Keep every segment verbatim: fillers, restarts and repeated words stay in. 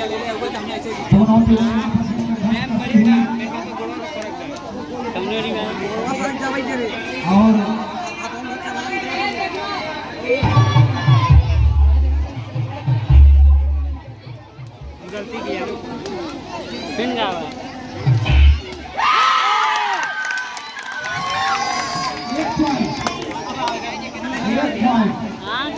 दोनों टीम और गलती किया पिन गावा हां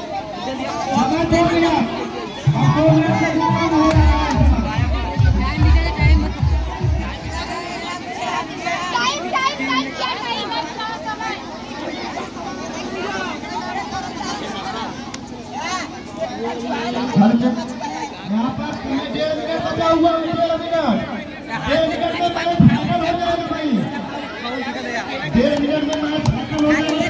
यहाँ पर डेढ़ मिनट बचा हुआ है, डेढ़ मिनट डेढ़ मिनट में मैच फाइनल हो जाएगा भाई, डेढ़ मिनट में मैच फाइनल हो जाएगा।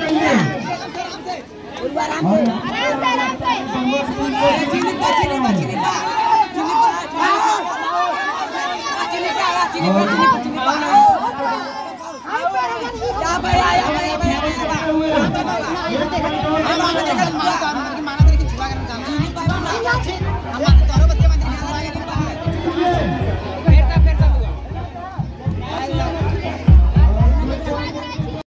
या भाई आया भाई